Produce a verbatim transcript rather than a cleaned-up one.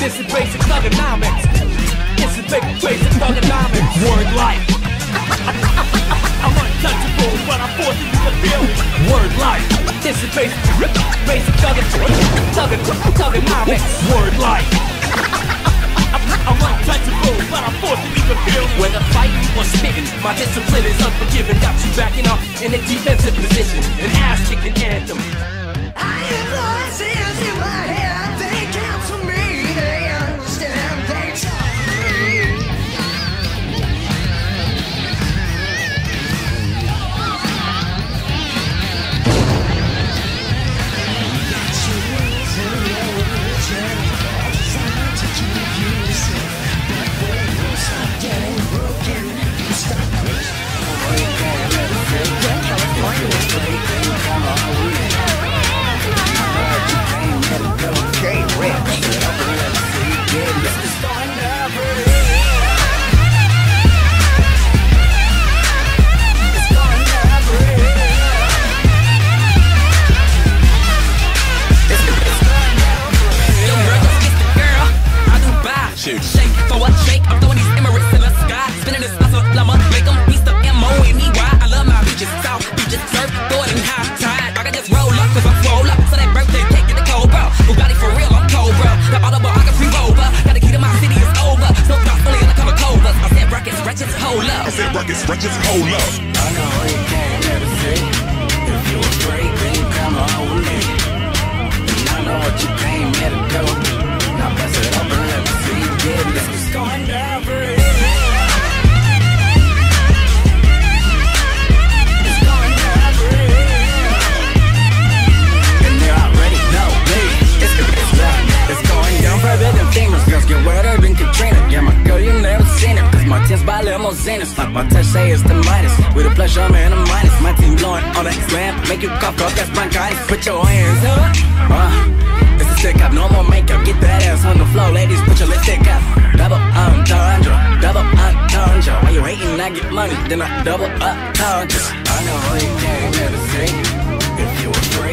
This is basic thugonomics. This is basic, basic thugonomics. Word life. I'm untouchable, but I'm forcing you to feel me. Word life. This is basic, basic thugonomics. Word life. I'm untouchable, but I'm forcing you to feel me. Whether fighting or spitting, my discipline is unforgiving. Got you backing up in a defensive position. An ass-kicking anthem. I have voices in my head. They counsel me. They understand. They tell me. Shake for what shake, I'm throwing these Emirates in the sky. Spinning this hustle, I'ma make them piece the M O N E Y. I love my beaches, south beaches, surf, throw it in high tide. I can just roll up, cause I'm swole up. So that birthday cake in the cold, bro. Bugatti for real, I'm cold, bro. The autobiography rover. Got the key to my city, it's over. So thoughts only in the color clovers. I said rockets, wretches, hold up. I said rockets, wretches, hold up. I know you can't never see. If you afraid, then you come on with me. And I know what you came here to do. Now bust it open, let me see you get it. This is going down for it. It's going down for it. And they already know me. It's the best rap. It's going down further than famous girls get wetter than Katrina. Yeah, my girl, you never seen it. Cause my team's by limousines. Like my touch say it's the minus. With a plus, I'm in a minus. My team blowing all that slam. Make you cough up, that's bronchitis. Put your hands up. Uh. It's a stick up, no more makeup. Get that ass on the floor, ladies, put your lipstick up. Double entendre, double entendre. When you hating, I get money, then I double entendre. I know you can't never see. If you afraid.